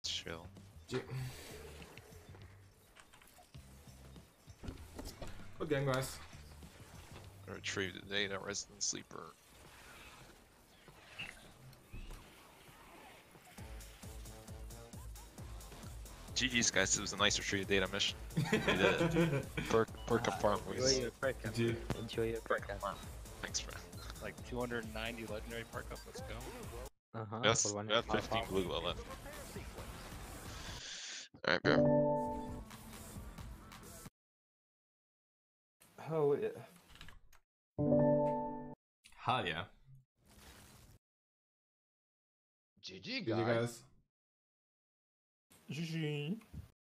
Chill. Good game, guys. Retrieve the data, resident sleeper. GG's guys, it was a nice retrieve data mission. We did it. Per confirm. Enjoy your perk up. GG. Enjoy your perk up. Thanks, man. Like 290 legendary park up, let's go. Yes, For one we have pop 15 off. blue left. Alright, bro. Oh yeah. Hell yeah. GG, GG, guys. GG.